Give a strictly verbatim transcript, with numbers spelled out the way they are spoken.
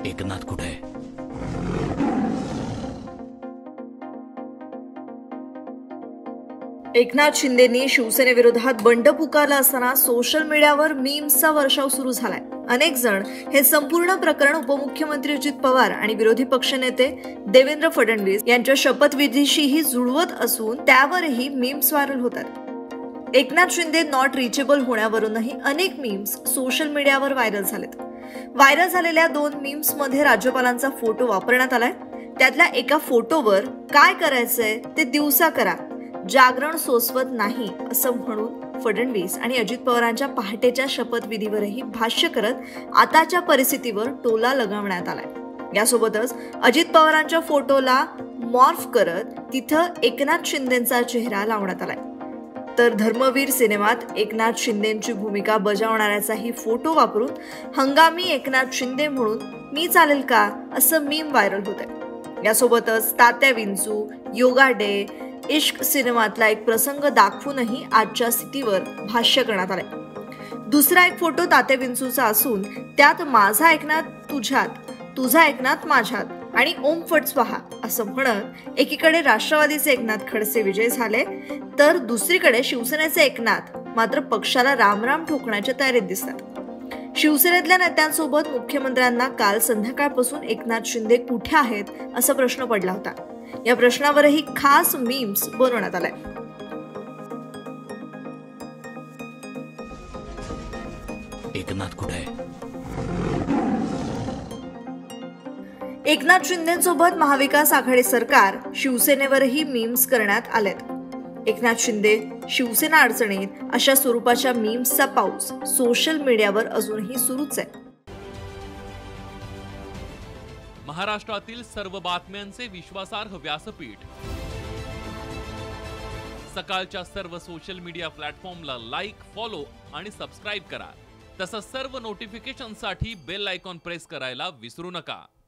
एकनाथ कुठे आहे? एकनाथ शिंदेंनी शिवसेनेविरोधात बंड पुकारला असताना सोशल मीडियावर मीम्सचा वर्षाव सुरू झालाय. अनेक जण हे संपूर्ण प्रकरण उपमुख्यमंत्री अजित पवार आणि विरोधी पक्षनेते देवेंद्र फडणवीस यांच्या शपथविधीशीही जुळवत असून त्यावरही मीम्स व्हायरल होतात. एकनाथ शिंदे नॉट रिचेबल होण्यावरूनही अनेक मीम्स सोशल मीडियावर व्हायरल झालेत. व्हायरल झालेल्या दोन मीम्स मध्ये राज्यपालांचा फोटो वापरण्यात आलाय. त्यातल्या एका फोटोवर काय करायचंय ते दिवसा करा, जागरण सोसवत नाही असं म्हणून फडणवीस आणि अजित पवारांच्या पहाटेच्या शपथविधीवरही भाष्य करत आताच्या परिस्थितीवर टोला लगावण्यात आलाय. यासोबतच अजित पवारांच्या फोटोला मॉर्फ करत तिथं एकनाथ शिंदेंचा चेहरा लावण्यात आलाय. तर धर्मवीर सिनेमात एकनाथ शिंदेंची भूमिका बजावणाऱ्याचाही फोटो वापरून हंगामी एकनाथ शिंदे म्हणून मी चालेल का असं मीम व्हायरल होतंय. यासोबतच तात्या विंचू, योगा डे, इश्क सिनेमातला एक प्रसंग दाखवूनही आजच्या स्थितीवर भाष्य करण्यात आलंय. दुसरा एक फोटो तात्या विंचूचा असून त्यात माझा एकनाथ तुझ्यात, तुझा एकनाथ माझ्यात आणि ओम फट स्वाहा असं म्हणत एकीकडे राष्ट्रवादीचे एकनाथ खडसे विजय झाले, तर दुसरीकडे शिवसेनेचे एकनाथ मात्र पक्षाला रामराम ठोकण्याच्या तयारीत दिसतात. शिवसेनेतल्या नेत्यांसोबत मुख्यमंत्र्यांना काल संध्याकाळपासून एकनाथ शिंदे कुठे आहेत असा प्रश्न पडला होता. या प्रश्नावरही खास मीम्स बनवण्यात आलाय. एकनाथ कुठे आहे? एकनाथ शिंदेसोबत महाविकास आघाडी सरकार, शिवसेनेवरही मीम्स करण्यात आलेत. एकनाथ शिंदे, शिवसेना अडचणीत अशा स्वरूपाच्या मीम्सचा पाऊस सोशल मीडियावर अजूनही सुरूच आहे. महाराष्ट्रातील सर्व बातम्यांचे विश्वासार्ह व्यासपीठ. सकाळच्या सर्व सोशल मीडिया प्लॅटफॉर्मला लाईक, फॉलो आणि सबस्क्राईब करा. तसंच सर्व नोटिफिकेशनसाठी बेल आयकॉन प्रेस करायला विसरू नका.